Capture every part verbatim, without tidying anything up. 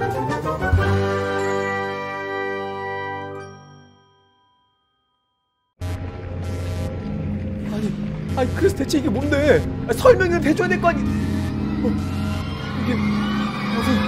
아니, 아니 그래서 대체 이게 뭔데? 아니, 설명을 해줘야 될 거 아니? 어, 이게 무슨?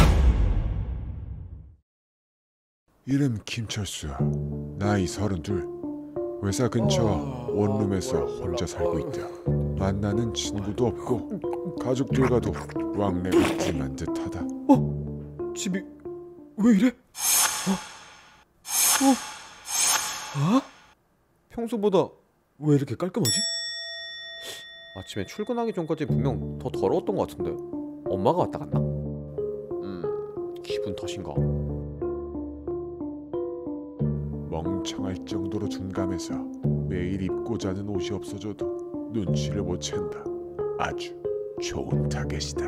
이름 김철수, 나이 서른둘. 회사 근처 원룸에서 혼자 살고 있다. 만나는 친구도 없고 가족들과도 왕래가 찜한 듯하다. 어? 집이 왜 이래? 어? 어? 아? 평소보다 왜 이렇게 깔끔하지? 아침에 출근하기 전까지 분명 더 더러웠던 것 같은데 엄마가 왔다 갔나? 음... 기분 탓인가? 멍청할 정도로 둔감해서 매일 입고 자는 옷이 없어져도 눈치를 못 챈다. 아주 좋은 타겟이다.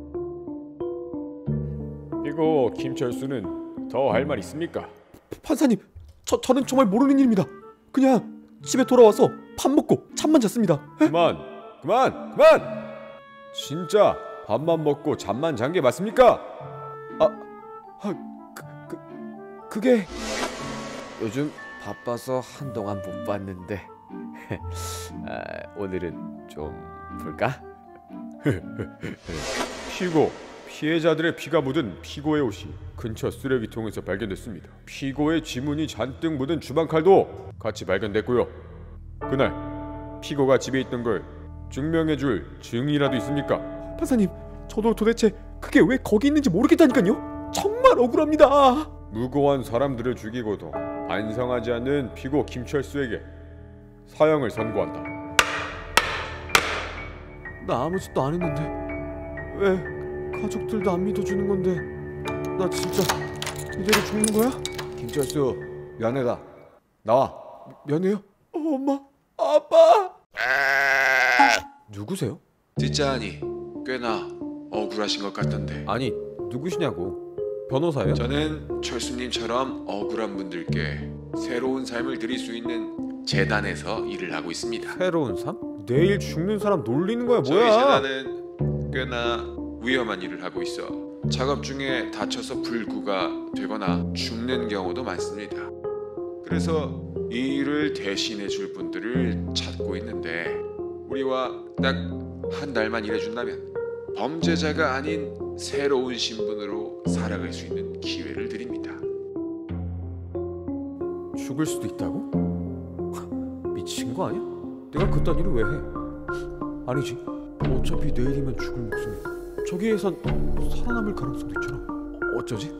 이거 김철수는 더 할 말 있습니까? 판사님, 저, 저는 정말 모르는 일입니다. 그냥 집에 돌아와서 밥 먹고 잠만 잤습니다. 에? 그만! 그만! 그만! 진짜 밥만 먹고 잠만 잔 게 맞습니까? 아, 아, 그, 그, 그게 요즘 바빠서 한동안 못 봤는데 아, 오늘은 좀 볼까? 피고, 피해자들의 피가 묻은 피고의 옷이 근처 쓰레기통에서 발견됐습니다. 피고의 지문이 잔뜩 묻은 주방칼도 같이 발견됐고요. 그날 피고가 집에 있던 걸 증명해줄 증이라도 있습니까? 판사님, 저도 도대체 그게 왜 거기 있는지 모르겠다니까요. 정말 억울합니다. 무고한 사람들을 죽이고도 반성하지 않는 피고 김철수에게 사형을 선고한다. 나 아무 짓도 안 했는데 왜 가족들도 안 믿어주는 건데 나 진짜 이대로 죽는 거야? 김철수, 면회다. 나와. 면회요? 어, 엄마, 아빠. 누구세요? 듣자 하니 꽤나 억울하신 것 같던데. 아니, 누구시냐고. 변호사예요? 저는 철수님처럼 억울한 분들께 새로운 삶을 드릴 수 있는 재단에서 일을 하고 있습니다. 새로운 삶? 내일 죽는 사람 놀리는 거야 저희 뭐야? 재단은 꽤나 위험한 일을 하고 있어 작업 중에 다쳐서 불구가 되거나 죽는 경우도 많습니다. 그래서 이 일을 대신해 줄 분들을 찾고 있는데 우리와 딱 한 달만 일해준다면 범죄자가 아닌 새로운 신분으로 살아갈 수 있는 기회를 드립니다. 죽을 수도 있다고? 미친 거 아니야? 내가 그딴 일을 왜 해? 아니지, 어차피 내일이면 죽을 목숨이 저기에선 살아남을 가능성도 있잖아. 어쩌지?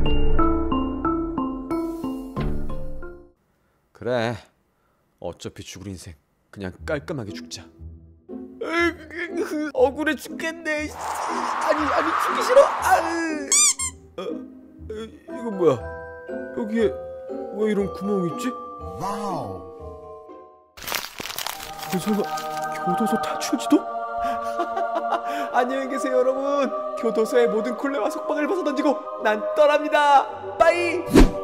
그래, 어차피 죽을 인생 그냥 깔끔하게 죽자. 억울해 죽겠네. 아니 아니 죽기 싫어. 아, 어, 이건 뭐야? 여기에 왜 이런 구멍이 있지? 와우. 이거 설마 교도소 탈출지도? 안녕히 계세요 여러분. 교도소의 모든 굴레와 속박을 벗어던지고 난 떠납니다. 빠이.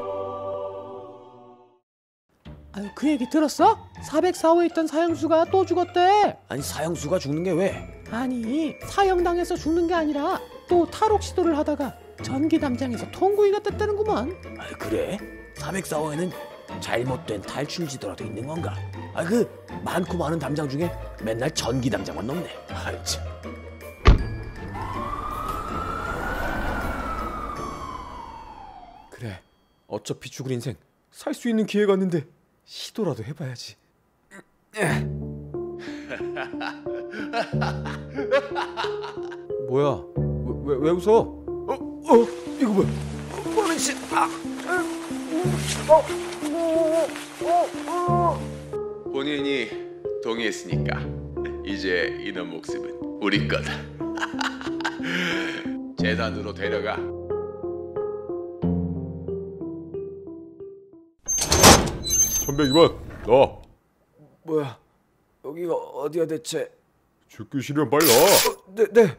아유, 그 얘기 들었어? 사백사 호에 있던 사형수가 또 죽었대. 아니 사형수가 죽는 게 왜? 아니, 사형당해서 죽는 게 아니라 또 탈옥 시도를 하다가 전기 담장에서 통구이가 떴다는구만. 아 그래? 사백사 호에는 잘못된 탈출지도라도 있는 건가? 아 그 많고 많은 담장 중에 맨날 전기 담장만 넘네. 아이 참. 그래, 어차피 죽을 인생 살 수 있는 기회가 왔는데 시도라도 해봐야지. 뭐야? 왜, 왜, 왜 웃어? 어? 어? 이거 뭐야? 뭐는 씨? 아! 본인이 동의했으니까 이제 이놈 목숨은 우리 거다. 재단으로 데려가. 천백이 번 나와. 뭐야? 여기가 어디야 대체? 죽기 싫으면 빨리 나와. 어, 네, 네.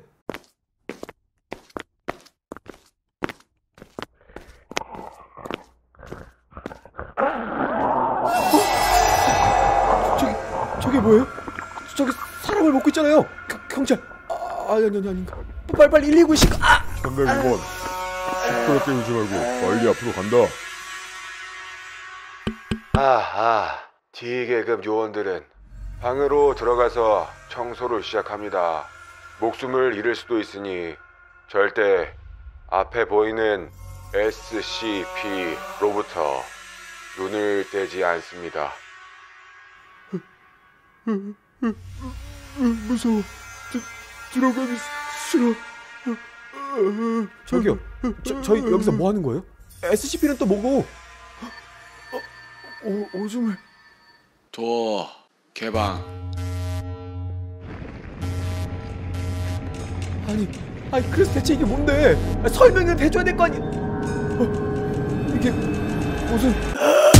어? 저기, 저게 뭐예요? 저기 사람을 먹고 있잖아요. 겨, 경찰. 아, 아니, 아니, 아닌가? 빨리, 빨리 일일구 신고. 아! 천백이 번 시끄럽게 울지 말고 빨리 앞으로 간다. 아아, D계급 요원들은 방으로 들어가서 청소를 시작합니다. 목숨을 잃을 수도 있으니 절대 앞에 보이는 에스씨피로부터 눈을 떼지 않습니다. 무서워. 들어가기 싫어. 저기요, 저, 저희 여기서 뭐 하는 거예요? 에스씨피는 또 뭐고? 오, 오줌을. 도어 개방. 아니, 아니 그래서 대체 이게 뭔데? 설명을 해줘야 될 거 아니? 어, 이게 무슨?